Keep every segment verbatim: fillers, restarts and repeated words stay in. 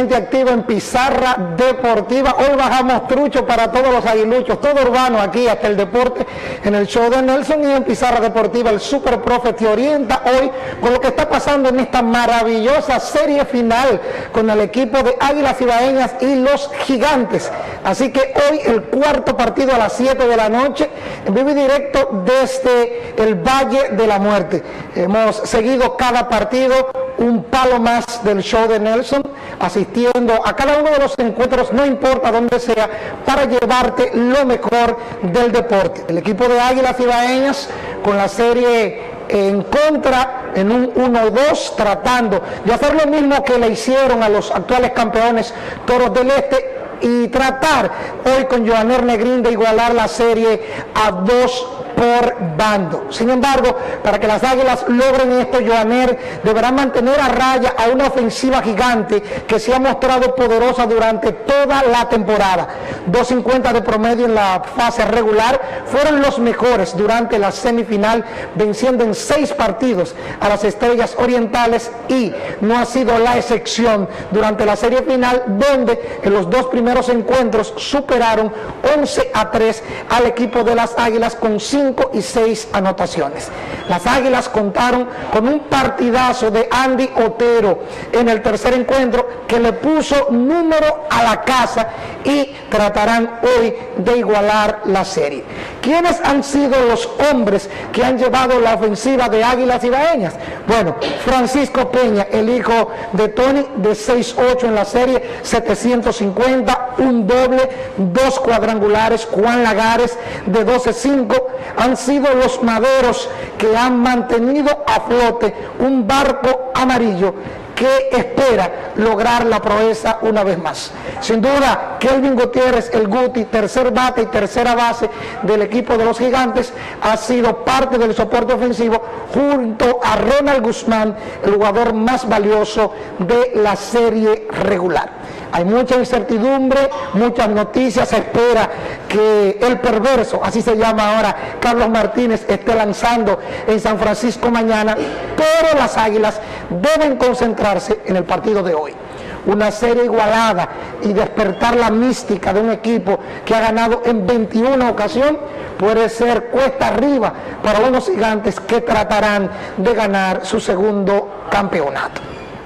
totalmente activo en Pizarra Deportiva. Hoy bajamos trucho para todos los aguiluchos, todo urbano aquí, hasta el deporte, en el show de Nelson. Y en Pizarra Deportiva el Super Profe te orienta hoy con lo que está pasando en esta maravillosa serie final con el equipo de Águilas Ibaeñas y los Gigantes. Así que hoy el cuarto partido a las siete de la noche, en vivo y directo desde el Valle de la Muerte. Hemos seguido cada partido, un palo más del show de Nelson, asistiendo a cada uno de los encuentros, no importa dónde sea, para llevarte lo mejor del deporte. El equipo de Águilas Ibaeñas con la serie en contra, en un uno dos, tratando de hacer lo mismo que le hicieron a los actuales campeones Toros del Este, y tratar hoy con Joaner Negrín de igualar la serie a dos por bando. Sin embargo, para que las Águilas logren esto, Joaner deberá mantener a raya a una ofensiva gigante que se ha mostrado poderosa durante toda la temporada. dos cincuenta de promedio en la fase regular, fueron los mejores durante la semifinal, venciendo en seis partidos a las Estrellas Orientales, y no ha sido la excepción durante la serie final, donde en los dos primeros encuentros superaron once a tres al equipo de las Águilas con cinco y seis anotaciones. Las Águilas contaron con un partidazo de Andy Otero en el tercer encuentro que le puso número a la casa, y tratarán hoy de igualar la serie. ¿Quiénes han sido los hombres que han llevado la ofensiva de Águilas Ibaeñas? Bueno, Francisco Peña, el hijo de Tony, de seis ocho en la serie, setecientos cincuenta, un doble, dos cuadrangulares. Juan Lagares, de doce cinco, han sido los maderos que han mantenido a flote un barco amarillo que espera lograr la proeza una vez más. Sin duda, Kelvin Gutiérrez, el Guti, tercer bate y tercera base del equipo de los Gigantes, ha sido parte del soporte ofensivo junto a Ronald Guzmán, el jugador más valioso de la serie regular. Hay mucha incertidumbre, muchas noticias. Se espera que el perverso, así se llama ahora, Carlos Martínez, esté lanzando en San Francisco mañana, pero las Águilas deben concentrarse en el partido de hoy. Una serie igualada y despertar la mística de un equipo que ha ganado en veintiuna ocasiones puede ser cuesta arriba para unos Gigantes que tratarán de ganar su segundo campeonato.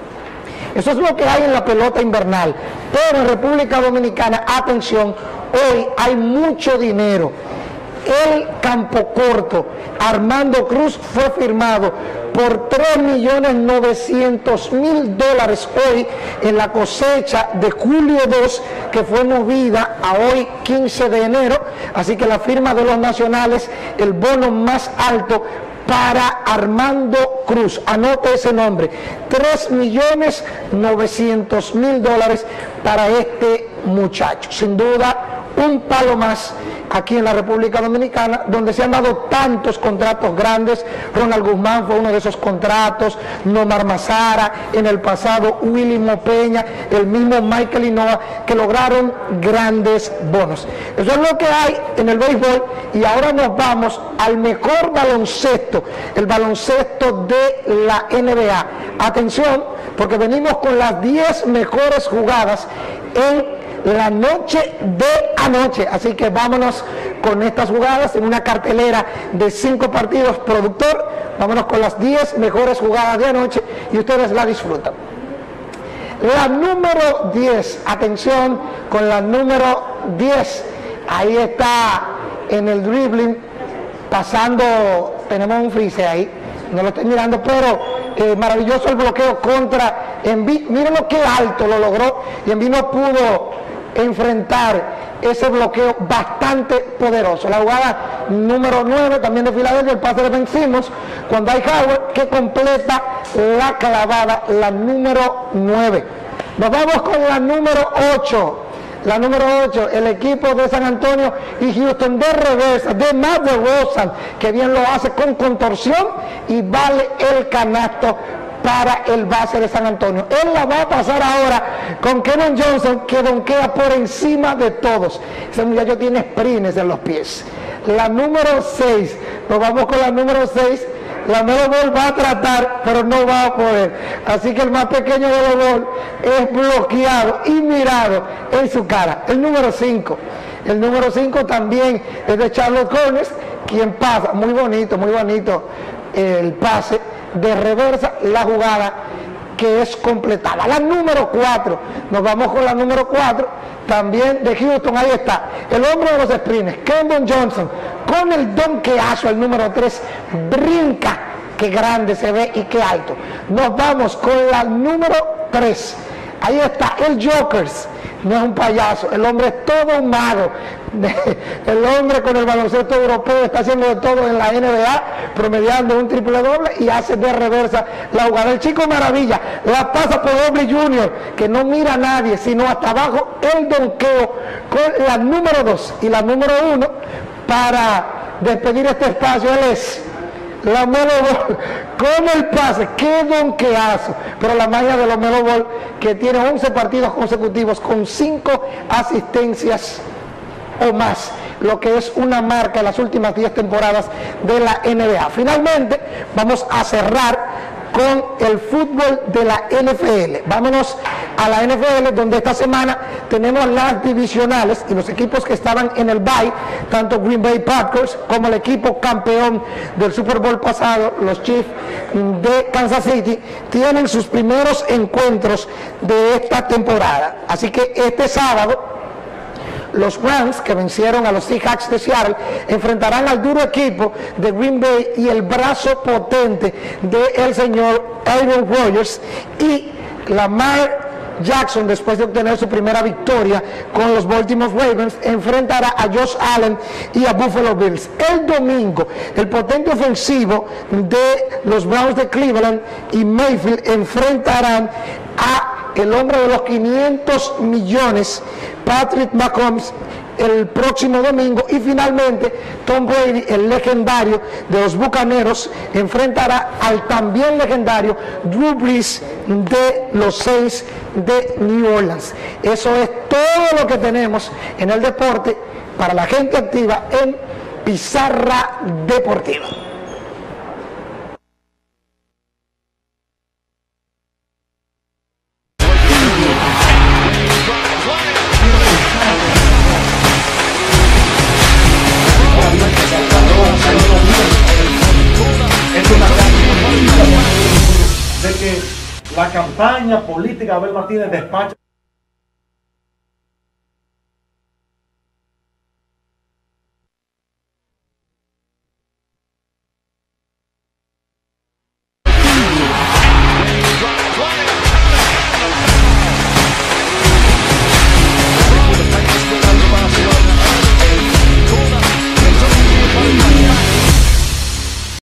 Eso es lo que hay en la pelota invernal. Pero en República Dominicana, atención, hoy hay mucho dinero. El campo corto Armando Cruz fue firmado por tres millones novecientos mil dólares hoy en la cosecha de julio dos, que fue movida a hoy quince de enero. Así que la firma de los nacionales, el bono más alto para Armando Cruz, anote ese nombre, tres millones novecientos mil dólares para este muchacho. Sin duda, un palo más aquí en la República Dominicana, donde se han dado tantos contratos grandes. Ronald Guzmán fue uno de esos contratos, Nomar Mazara, en el pasado Willy Mopeña, el mismo Michael Hinoa, que lograron grandes bonos. Eso es lo que hay en el béisbol, y ahora nos vamos al mejor baloncesto, el baloncesto de la N B A. Atención, porque venimos con las diez mejores jugadas en la noche de anoche, así que vámonos con estas jugadas en una cartelera de cinco partidos. Productor, vámonos con las diez mejores jugadas de anoche y ustedes la disfrutan. La número diez, atención con la número diez, ahí está en el dribbling, pasando, tenemos un freeze ahí, no lo estoy mirando, pero eh, maravilloso el bloqueo contra Embiid. Miren lo que alto lo logró, y Embiid no pudo enfrentar ese bloqueo bastante poderoso. La jugada número nueve, también de Filadelfia, el pase de Ben Simmons, cuando hay Howard que completa la clavada, la número nueve. Nos vamos con la número ocho. La número ocho, el equipo de San Antonio y Houston, de reversa, de Matt DeRozan, que bien lo hace con contorsión, y vale el canasto para el base de San Antonio. Él la va a pasar ahora con Kenan Johnson, que donquea por encima de todos. Ese muchacho tiene sprints en los pies. La número seis, nos vamos con la número seis, la Melo Ball va a tratar, pero no va a poder. Así que el más pequeño de los Ball es bloqueado y mirado en su cara. El número cinco. El número cinco también es de Charlotte Hornets, quien pasa, muy bonito, muy bonito el pase de reversa, la jugada que es completada. La número cuatro, nos vamos con la número cuatro, también de Houston, ahí está, el hombre de los sprints, Keldon Johnson, con el donkeazo, el número tres, brinca, qué grande se ve y qué alto. Nos vamos con la número tres, ahí está, el Jokers, no es un payaso, el hombre es todo un mago, el hombre con el baloncesto europeo está haciendo de todo en la N B A, promediando un triple doble y hace de reversa la jugada. El chico maravilla, la pasa por Obley junior, que no mira a nadie, sino hasta abajo el donqueo con la número dos y la número uno para despedir este espacio. Él es la Melo Ball con el pase, qué donkeazo, pero la magia de los Melo Ball, que tiene once partidos consecutivos con cinco asistencias o más, lo que es una marca en las últimas diez temporadas de la N B A. Finalmente vamos a cerrar con el fútbol de la N F L. Vámonos a la N F L, donde esta semana tenemos las divisionales y los equipos que estaban en el bye, tanto Green Bay Packers como el equipo campeón del Super Bowl pasado, los Chiefs de Kansas City, tienen sus primeros encuentros de esta temporada. Así que este sábado los Rams, que vencieron a los Seahawks de Seattle, enfrentarán al duro equipo de Green Bay y el brazo potente del señor Aaron Rodgers, y Lamar Jackson, después de obtener su primera victoria con los Baltimore Ravens, enfrentará a Josh Allen y a Buffalo Bills. El domingo, el potente ofensivo de los Browns de Cleveland y Mayfield enfrentarán a el hombre de los quinientos millones, Patrick Mahomes, el próximo domingo. Y finalmente Tom Brady, el legendario de los Bucaneros, enfrentará al también legendario Drew Brees de los Saints de New Orleans. Eso es todo lo que tenemos en el deporte para la gente activa en Pizarra Deportiva. De que la campaña política de Abel Martínez despacha